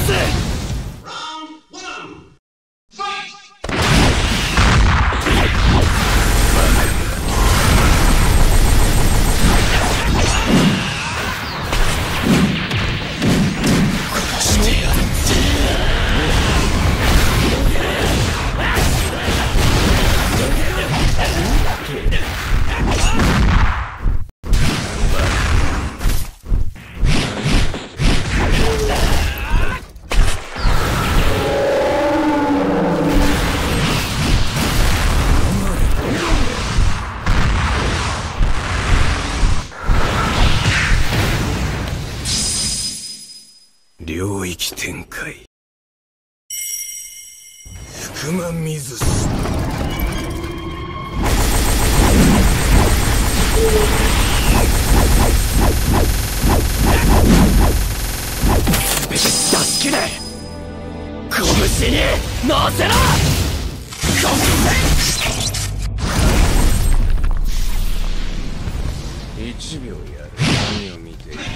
す。 領域展開。福間水す。 助けねえ。拳に乗せろ。 1秒やる。何を見ている。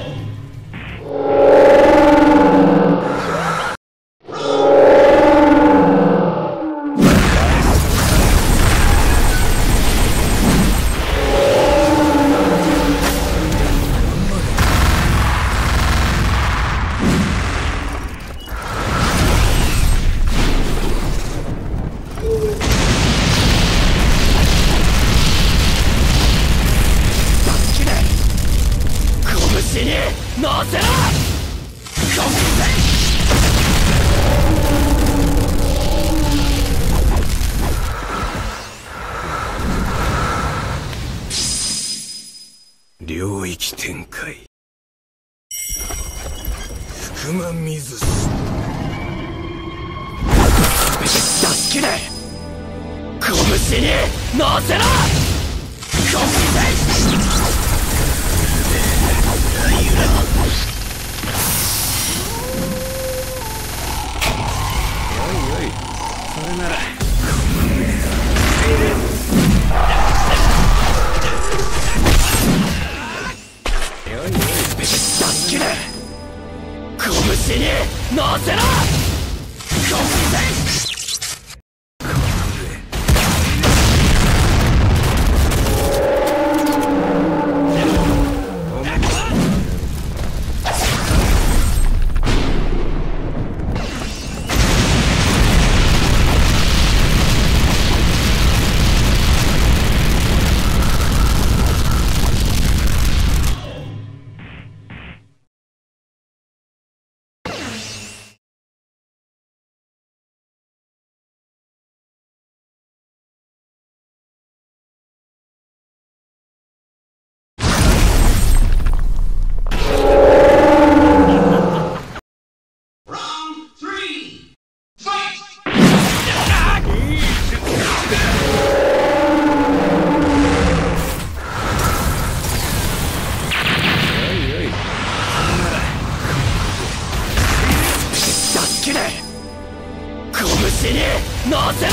乗せろ。 領域展開。福間水す。 助けねえ。拳に乗せろ。 それなら助けねえ。拳に乗せろ。拳に乗せろ。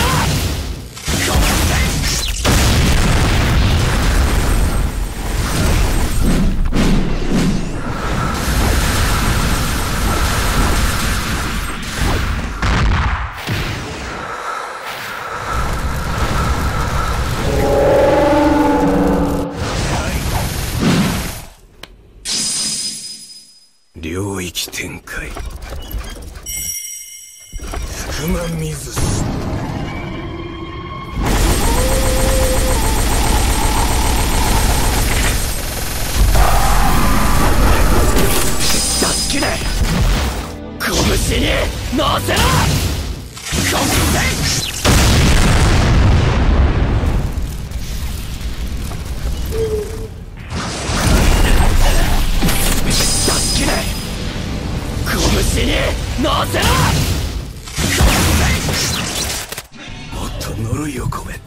領域展開。福間水す。 助けねえ。拳に乗せろ。助けねえ。拳に乗せろ。 もっと呪いを込めて。